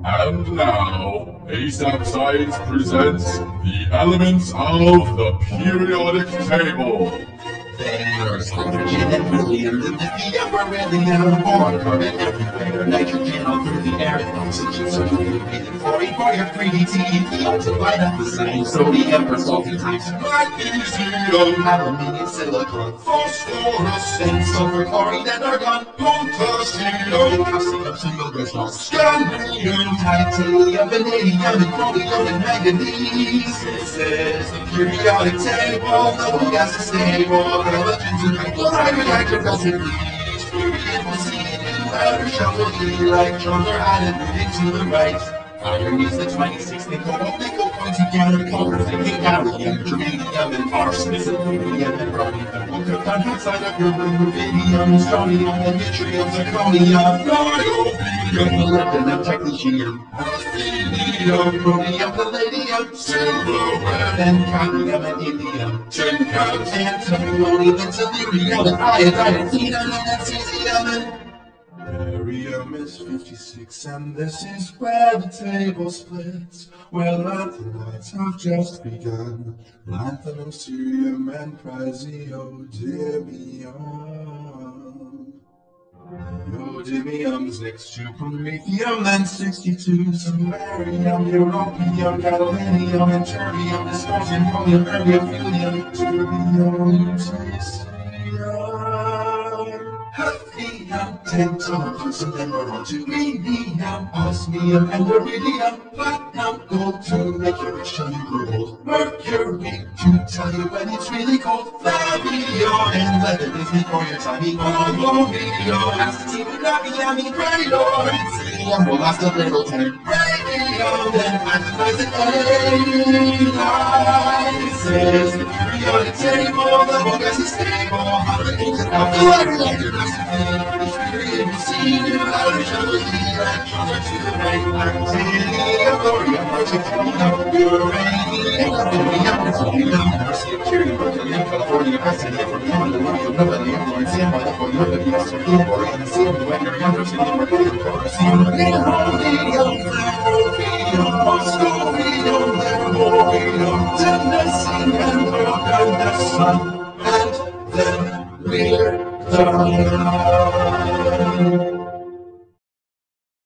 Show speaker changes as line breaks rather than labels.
And now, ASAP Science presents the elements of the periodic table.
There's hydrogen and helium, the lithium, beryllium, boron, carbon everywhere, nitrogen all through the air, oxygen circulating, breathing, fluorine, fire, 3D, lithium to light up the same, sodium for salty types, magnesium, aluminium, silicon, phosphorus, and sulfur, chlorine, and argon, potassium, calcium, silver, scandium, titanium, vanadium, and chromium, and manganese. This is the periodic table, no gas is stable. Halogens and hydrogen reactor melted leaves. Period will see new outer shell will the electrons are added moving to the right. Iron is the 26 nickel, nickel points together, copper, thinking gallium, germanium, and arsenic, rubidium, and rhodium, and one compound outside of your room, rubidium, strontium, and yttrium, zirconium, niobium, molybdenum, technetium, ruthenium, rhodium, palladium, silverware, and cadmium, and indium, tin, antimony, and tellurium, and iodine, and xenon, and cesium, and barium is 56, and this is where the table splits, where lanthanides have just begun. Lanthanum, cerium, and praseodymium. Neodymium is next to promethium, then 62. Samarium, europium, gadolinium, and terbium, dysprosium, chromium, erbium, helium, terbium, lutetium. Hafnium, tantalum, and then we're on to rhenium, osmium, and iridium, platinum, gold to make your rich till you grow old, mercury to tell you when it's really cold, flavium, and lead is before your time, polonium, acetate, radium, radon, and cesium will last a little time, radium, then actinize and this is the periodic table, the whole gas is stable, hydrogen and alkaline reactor. This period will see new outer shell with the electrons are to the right. Actinium, thorium, protactinium, uranium, aluminum, plutonium, mercury, berkelium, californium, actinium, fermium, aluminum, nobelium, lawrencium, molybdenum, lithium, cerium, boron, cesium, duanderium, ruthenium, mercurium, chloricium, neodymium, fluoronium, moscovium, lerborium, tennessine, and argon, and then we're done.